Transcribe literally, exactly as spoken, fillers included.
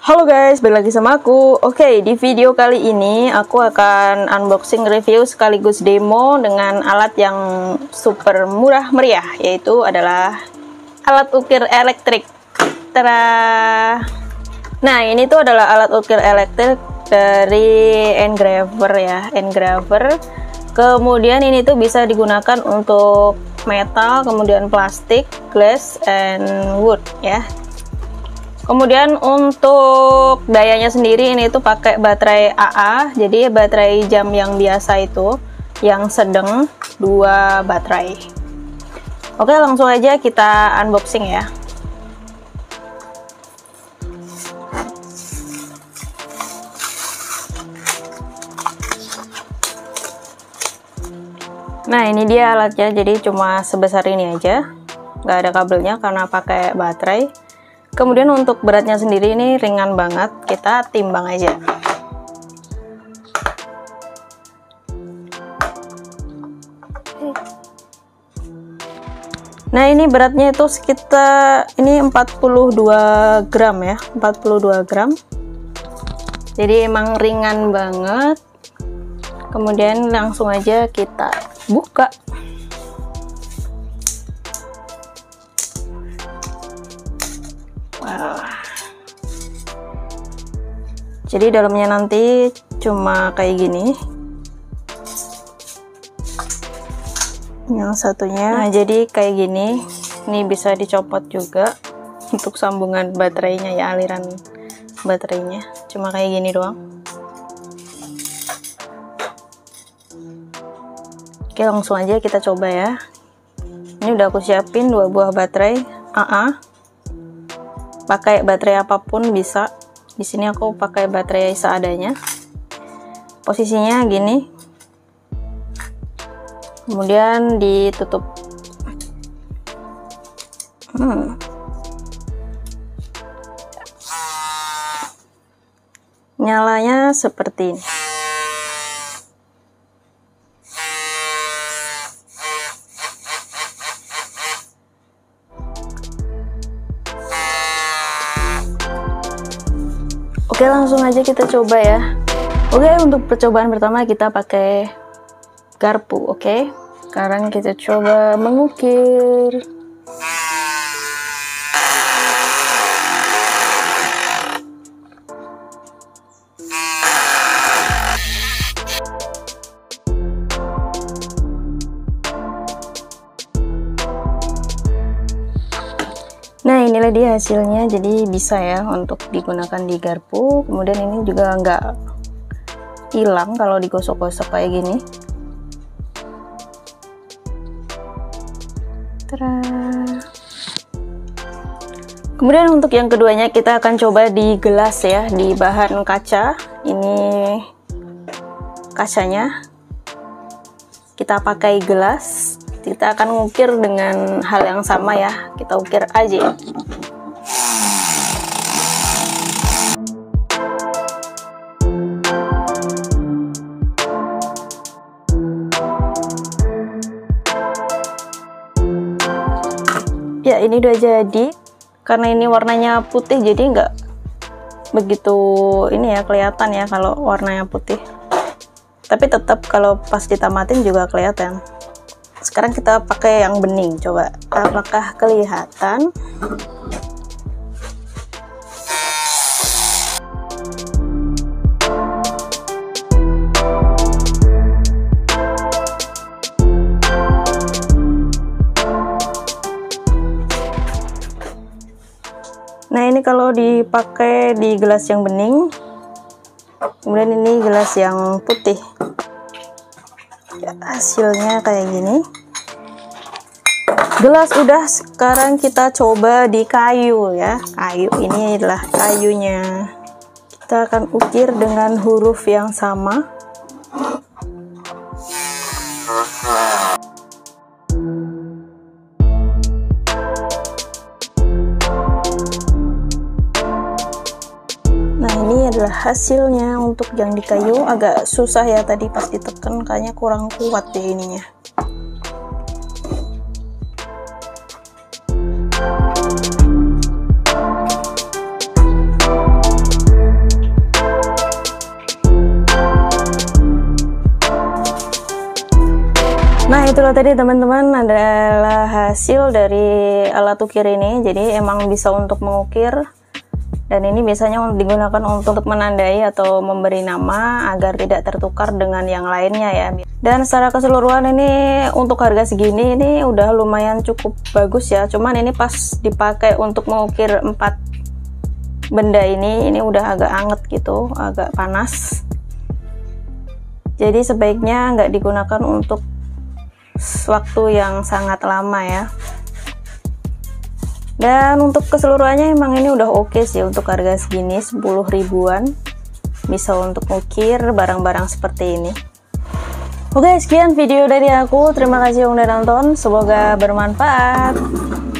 Halo guys, balik lagi sama aku. Oke, di video kali ini aku akan unboxing, review sekaligus demo dengan alat yang super murah meriah, yaitu adalah alat ukir elektrik. Tada! Nah, ini tuh adalah alat ukir elektrik dari Engraver ya, Engraver. Kemudian ini tuh bisa digunakan untuk metal, kemudian plastik, glass, and wood ya. Kemudian untuk dayanya sendiri ini tuh pakai baterai A A, jadi baterai jam yang biasa itu, yang sedang dua baterai. Oke, langsung aja kita unboxing ya. Nah, ini dia alatnya, jadi cuma sebesar ini aja, nggak ada kabelnya karena pakai baterai. Kemudian untuk beratnya sendiri ini ringan banget, kita timbang aja. Nah, ini beratnya itu sekitar ini empat puluh dua gram ya, empat puluh dua gram. Jadi emang ringan banget. Kemudian langsung aja kita buka. Wow. Jadi dalamnya nanti cuma kayak gini. Yang satunya, nah jadi kayak gini. Ini bisa dicopot juga untuk sambungan baterainya ya, aliran baterainya. Cuma kayak gini doang. Oke, langsung aja kita coba ya. Ini udah aku siapin dua buah baterai A A. Pakai baterai apapun bisa. Di sini aku pakai baterai seadanya. Posisinya gini. Kemudian ditutup. Hmm. Nyalanya seperti ini. Oke, langsung aja kita coba ya. Oke, untuk percobaan pertama kita pakai garpu. Oke, sekarang kita coba mengukir. Nah, inilah dia hasilnya, jadi bisa ya untuk digunakan di garpu. Kemudian ini juga nggak hilang kalau digosok-gosok kayak gini. Tada. Kemudian untuk yang keduanya kita akan coba di gelas ya, di bahan kaca. Ini kacanya. Kita pakai gelas. Kita akan ngukir dengan hal yang sama ya, kita ukir aja. Ya, ini udah jadi. Karena ini warnanya putih, jadi nggak begitu ini ya kelihatan ya kalau warnanya putih. Tapi tetap kalau pas ditamatin juga kelihatan. Sekarang kita pakai yang bening, coba apakah kelihatan? Nah, ini kalau dipakai di gelas yang bening, kemudian ini gelas yang putih. Ya, hasilnya kayak gini. Gelas udah, sekarang kita coba di kayu ya. Kayu ini adalah kayunya. Kita akan ukir dengan huruf yang sama. Nah, ini adalah hasilnya. Untuk yang di kayu agak susah ya, tadi pas ditekan kayaknya kurang kuat deh ininya. itulah tadi teman-teman adalah hasil dari alat ukir ini. Jadi emang bisa untuk mengukir, dan ini biasanya digunakan untuk menandai atau memberi nama agar tidak tertukar dengan yang lainnya ya. Dan secara keseluruhan ini untuk harga segini ini udah lumayan cukup bagus ya. Cuman ini pas dipakai untuk mengukir empat benda ini, ini udah agak anget gitu, agak panas. Jadi sebaiknya nggak digunakan untuk waktu yang sangat lama ya. Dan untuk keseluruhannya emang ini udah oke sih untuk harga segini, sepuluh ribuan bisa untuk ukir barang-barang seperti ini. Oke, sekian video dari aku, terima kasih yang udah nonton, semoga bermanfaat.